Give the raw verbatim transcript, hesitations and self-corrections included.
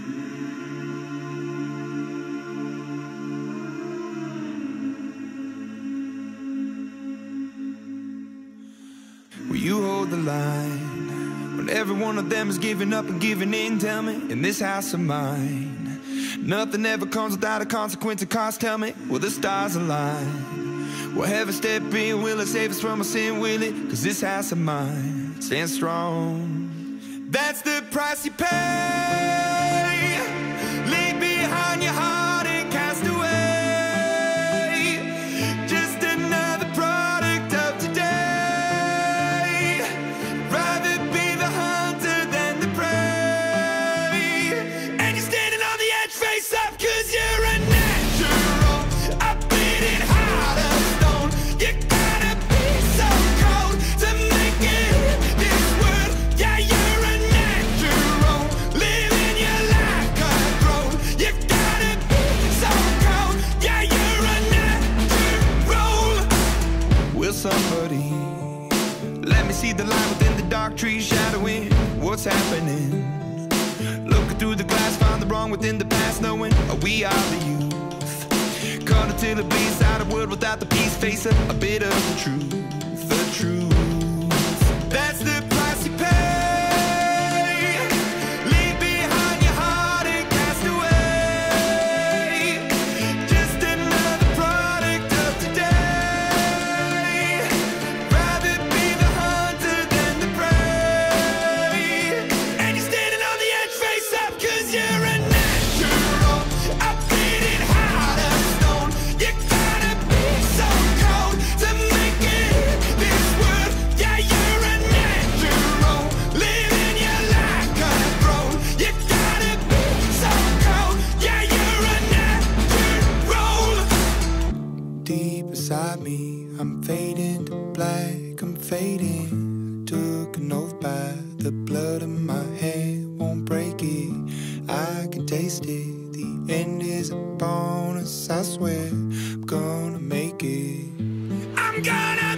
Will you hold the line when every one of them is giving up and giving in? Tell me, in this house of mine, nothing ever comes without a consequence of cost. Tell me, will the stars align? Will heaven step in? Will it save us from our sin? Will it? Cause this house of mine stands strong. That's the price you pay. Leave behind your heart and cast away. Just another product of today. Rather be the hunter than the prey. And you're standing on the edge, face up, cause you're a natural. A bleeding heart of stone. You gotta be so cold to make it in this world. Yeah, you're a natural, living your life cutthroat. You gotta be so cold. Yeah, you're a natural. Will somebody let me see the light within the dark trees shadowing what's happening? Looking through the glass, find the wrong within the past, knowing we are the youth. Cut until it bleeds out of world without the peace, face a, a bit of the truth, the truth. That's the price you pay. Leave behind your heart and cast away. Just another product of today. Rather be the hunter than the prey. And you're standing on the edge, face up, cause you're a natural. A bleeding heart of stone. You gotta be so cold to make it in this world. Yeah, you're a natural, living your life cutthroat. You gotta be so cold. Yeah, you're a natural. Deep inside me, I'm fading to black, I'm fading. Took an oath by the blood in my head, won't break it. I can taste it. The end is a bonus, I swear. I'm gonna make it. I'm gonna